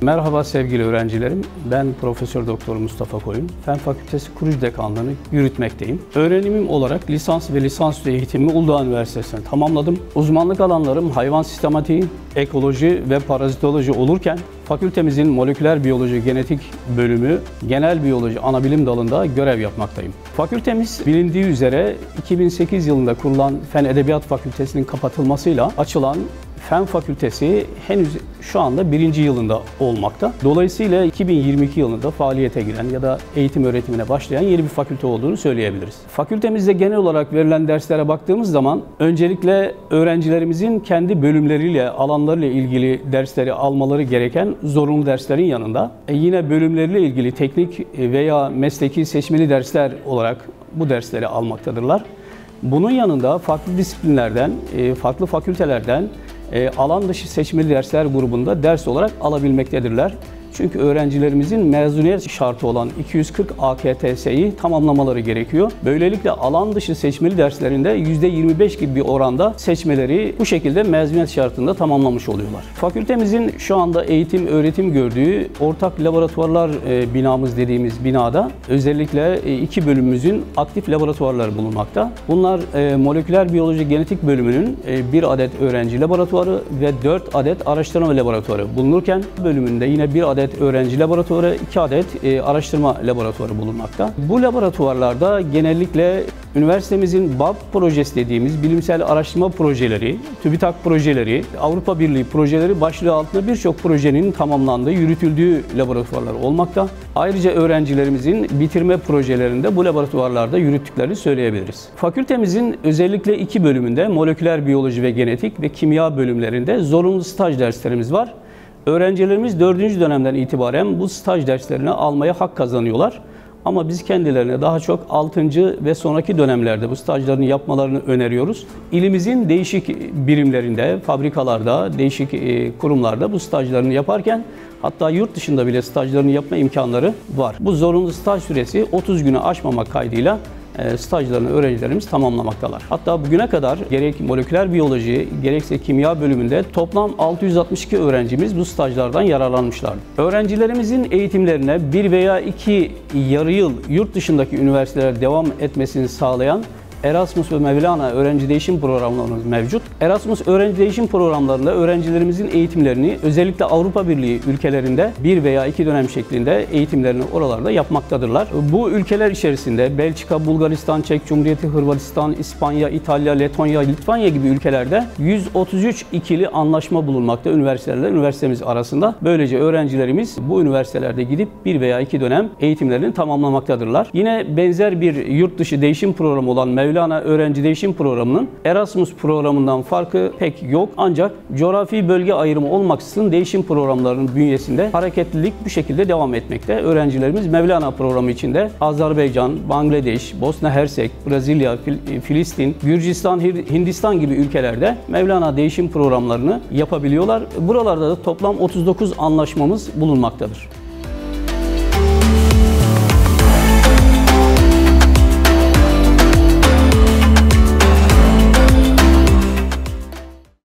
Merhaba sevgili öğrencilerim. Ben Profesör Doktor Mustafa Koyun. Fen Fakültesi Kurucu Dekanlığını yürütmekteyim. Öğrenimim olarak lisans ve lisansüstü eğitimimi Uludağ Üniversitesi'nde tamamladım. Uzmanlık alanlarım hayvan sistematiği, ekoloji ve parazitoloji olurken fakültemizin moleküler biyoloji genetik bölümü genel biyoloji anabilim dalında görev yapmaktayım. Fakültemiz bilindiği üzere 2008 yılında kurulan Fen Edebiyat Fakültesi'nin kapatılmasıyla açılan Fen Fakültesi henüz şu anda 1. yılında olmakta. Dolayısıyla 2022 yılında faaliyete giren ya da eğitim öğretimine başlayan yeni bir fakülte olduğunu söyleyebiliriz. Fakültemizde genel olarak verilen derslere baktığımız zaman öncelikle öğrencilerimizin kendi bölümleriyle, alanlarıyla ilgili dersleri almaları gereken zorunlu derslerin yanında yine bölümleriyle ilgili teknik veya mesleki seçmeli dersler olarak bu dersleri almaktadırlar. Bunun yanında farklı disiplinlerden, farklı fakültelerden alan dışı seçmeli dersler grubunda ders olarak alabilmektedirler. Çünkü öğrencilerimizin mezuniyet şartı olan 240 AKTS'yi tamamlamaları gerekiyor. Böylelikle alan dışı seçmeli derslerinde %25 gibi bir oranda seçmeleri bu şekilde mezuniyet şartında tamamlamış oluyorlar. Fakültemizin şu anda eğitim, öğretim gördüğü ortak laboratuvarlar binamız dediğimiz binada özellikle iki bölümümüzün aktif laboratuvarları bulunmakta. Bunlar moleküler biyoloji genetik bölümünün 1 adet öğrenci laboratuvarı ve 4 adet araştırma laboratuvarı bulunurken bölümünde yine 1 adet öğrenci laboratuvarı, 2 adet araştırma laboratuvarı bulunmakta. Bu laboratuvarlarda genellikle üniversitemizin BAB projesi dediğimiz bilimsel araştırma projeleri, TÜBİTAK projeleri, Avrupa Birliği projeleri başlığı altında birçok projenin tamamlandığı, yürütüldüğü laboratuvarlar olmakta. Ayrıca öğrencilerimizin bitirme projelerinde bu laboratuvarlarda yürüttüklerini söyleyebiliriz. Fakültemizin özellikle 2 bölümünde moleküler biyoloji ve genetik ve kimya bölümlerinde zorunlu staj derslerimiz var. Öğrencilerimiz 4. dönemden itibaren bu staj derslerini almaya hak kazanıyorlar. Ama biz kendilerine daha çok 6. ve sonraki dönemlerde bu stajlarını yapmalarını öneriyoruz. İlimizin değişik birimlerinde, fabrikalarda, değişik kurumlarda bu stajlarını yaparken hatta yurt dışında bile stajlarını yapma imkanları var. Bu zorunlu staj süresi 30 günü aşmamak kaydıyla stajlarını öğrencilerimiz tamamlamaktalar. Hatta bugüne kadar gerek moleküler biyoloji gerekse kimya bölümünde toplam 662 öğrencimiz bu stajlardan yararlanmışlardı. Öğrencilerimizin eğitimlerine 1 veya 2 yarı yıl yurt dışındaki üniversitelere devam etmesini sağlayan Erasmus ve Mevlana öğrenci değişim programlarımız mevcut. Erasmus öğrenci değişim programlarında öğrencilerimizin eğitimlerini özellikle Avrupa Birliği ülkelerinde 1 veya 2 dönem şeklinde eğitimlerini oralarda yapmaktadırlar. Bu ülkeler içerisinde Belçika, Bulgaristan, Çek Cumhuriyeti, Hırvatistan, İspanya, İtalya, Letonya, Litvanya gibi ülkelerde 133 ikili anlaşma bulunmakta üniversitelerle üniversitemiz arasında. Böylece öğrencilerimiz bu üniversitelerde gidip 1 veya 2 dönem eğitimlerini tamamlamaktadırlar. Yine benzer bir yurt dışı değişim programı olan Mevlana Öğrenci Değişim Programı'nın Erasmus programından farkı pek yok. Ancak coğrafi bölge ayrımı olmaksızın değişim programlarının bünyesinde hareketlilik bu şekilde devam etmekte. Öğrencilerimiz Mevlana programı içinde Azerbaycan, Bangladeş, Bosna Hersek, Brezilya, Filistin, Gürcistan, Hindistan gibi ülkelerde Mevlana değişim programlarını yapabiliyorlar. Buralarda da toplam 39 anlaşmamız bulunmaktadır.